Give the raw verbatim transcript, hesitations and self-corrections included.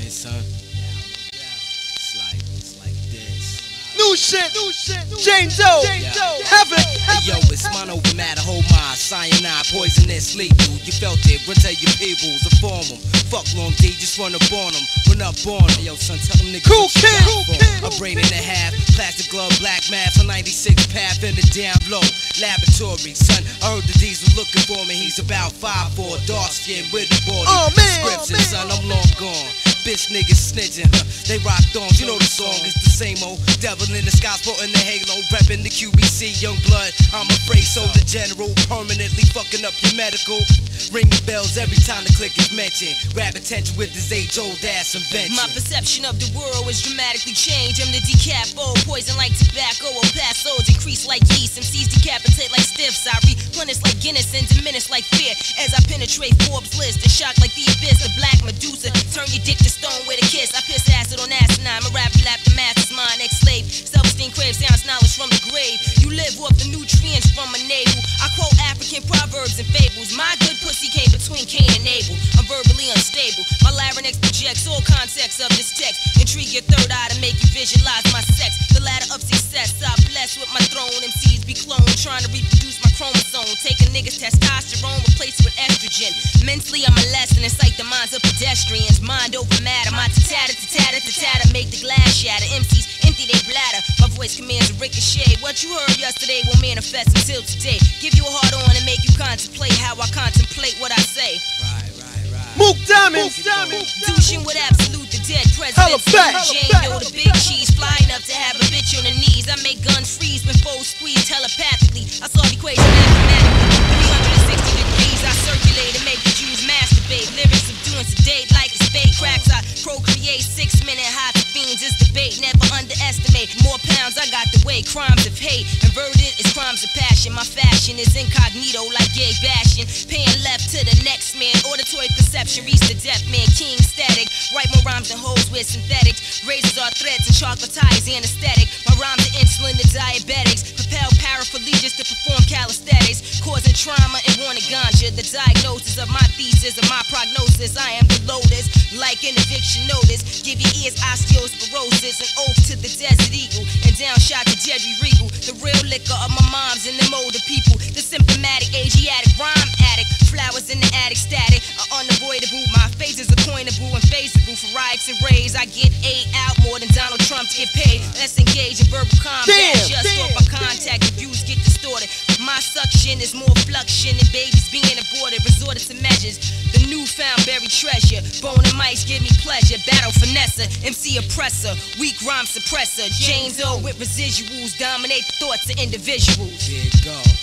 saying, son? It's like, it's like this. New shit, new shit, James O, heaven. Hey yo, it's mono over matter, whole mind, cyanide, poisonous, lethal. You felt it, run tell your peoples, inform them. Fuck long D, just run up on them, run up on them. Hey yo, son, tell them niggas Cool what you kid, got cool for 'em. kid. A brain and a half, plastic glove, black mask, a ninety-six path in the down low. Laboratory, son, I heard the D's was looking for me. He's about five four, dark skin with the body. Oh, man, Description, oh, man. son, I'm long gone. Bitch niggas snitching, huh? They rock thongs, you know the song, it's the same old. Devil in the sky, sporting the halo, repping the Q B C, young blood. I'm afraid so the general, permanently fucking up your medical. Ring the bells every time the click is mentioned. Grab attention with this age-old ass invention. My perception of the world is dramatically changed. I'm the decapo, poison like tobacco. El Paso's increase like yeast. M Cs decapitate like stiffs. I replenish like Guinness and diminish like fear. As I penetrate Forbes list and shock like the abyss. A black Medusa, turn your dick to stone with a kiss. I piss acid on asinine. My rap lap the master's mind, ex-slave. Self-esteem craves sounds knowledge from the grave. You live off the nutrients from a navel. I quote African proverbs and fables. My good pussy came between Cain and Abel. I'm verbally unstable. My larynx projects all context of this text. Intrigue your third eye to make you visualize my sex. The ladder of success, I bless with my throne. M Cs be cloned, trying to reproduce my chromosome. Take a nigga's testosterone, replace it with estrogen. Mentally, I'm a lesson, incite the minds of pedestrians. Mind over matter, my tatter to tatter to tatter, make the glass shatter. M Cs empty they bladder. My voice commands a ricochet. What you heard yesterday will manifest until today. Give you a hard on and make you contemplate how I contemplate what I say. Right, right, right. Mook Diamond, Diamond. Douching with absolute, the dead Hella president. back, hella Jane back, Doe, hella the big cheese, flying up to have a bitch on the knees. I make guns freeze when foes squeeze telepathically. I solve equation mathematically. three hundred sixty degrees, I circulate and make the Jews masturbate. Lyrics subduing sedate like a spade cracks. I procreate six minute hot fiends. It's debate, never underestimate. More pounds, I got the way. Crimes of hate, inverted is crimes of passion. My fashion is incognito like gay bashing. Paying left to the next man. Auditory perception, reach the deaf man. King static, write more rhymes than hoes with synthetics. Razors are threats and chocolatize anesthetic. My rhymes are insulin to diabetics. Propel paraplegics to perform calisthenics. Causing trauma and wanting ganja. The diagnosis of my thesis of my prognosis. I am the lotus, like an eviction notice. Give your ears osteosporosis. An oath to the desert eagle. And down shot to Jerry Regal. The real liquor of my moms and them older people. The symptomatic Asiatic rhyme addict. Flowers in the attic static are unavoidable. My face is appointable and feasible for riots and raids. I get eight out more than Donald Trump get paid. Let's engage in verbal combat. Damn, Just damn, off our contact, the views get distorted. My suction is more fluxion than babies being aborted. Resorted to measures. The newfound buried treasure. Bone and mice give me pleasure. Battle finesser, M C oppressor, weak rhyme suppressor. James O with residuals dominate the thoughts of individuals. There you go.